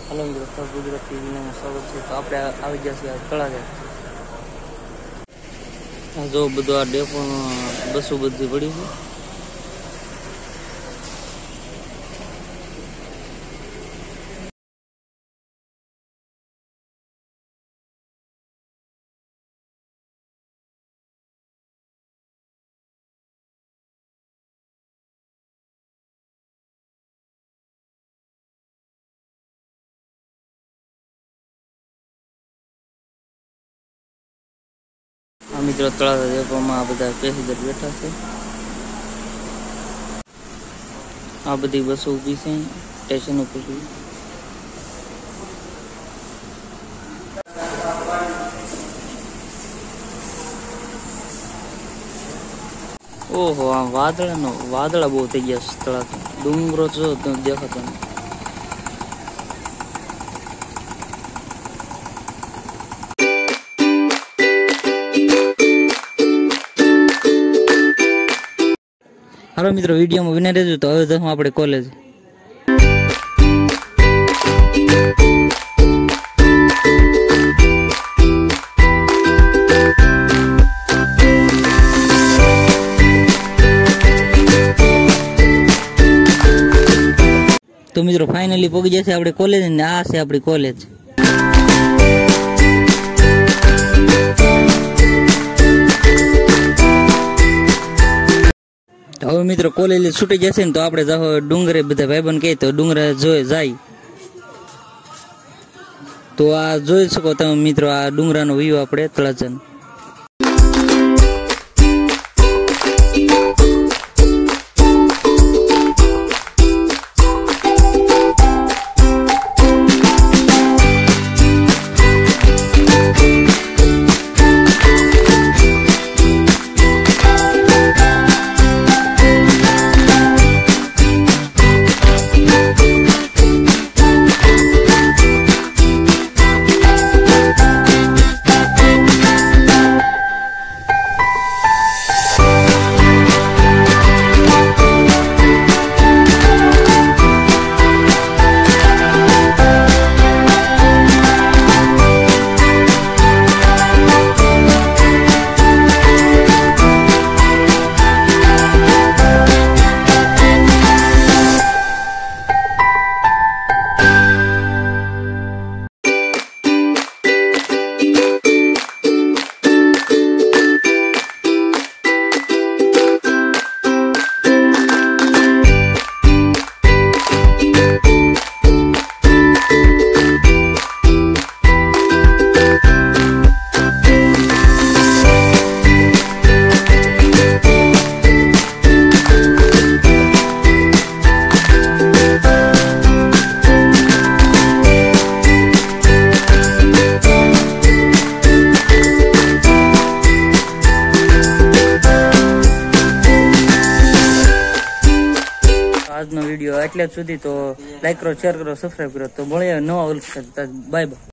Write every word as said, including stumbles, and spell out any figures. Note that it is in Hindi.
हेलो मित्रों, गुजरात टीवी में स्वागत है। तो આપણે આવી ગયા છીએ તળાવે। આ જો બધું આ ડેપો બસો બધી પડી છે। आ मित्रों तळाव डेपो में आ बधा पेसेंजर बैठा है। आ बधी बसों ऊभी है स्टेशन पर। ओहो आ वादळा नो वादळा बहुत थई गया तळाव। डूंगरो जो तो देखातो नहीं। हेलो मित्रों, वीडियो में विना रहो तो हवे जाऊँ अपने कॉलेज। तो मित्रों फाइनली पहुंच जैसे अपने कॉलेज ने आ से अपनी कॉलेज। હવે મિત્રો કોલેજ છૂટી જશે ને તો આપણે જાવ ડુંગરે બધા ભાઈબંધ કહે તો ડુંગરે જોઈ જાય। તો આ જોઈ શકો તમે મિત્રો, આ ડુંગરાનો વ્યૂ આપણે તળાજન। आज नो वीडियो एटले सुधी। तो लाइक करो, शेयर करो, सब्सक्राइब करो। तो મળીએ નવા. Bye by.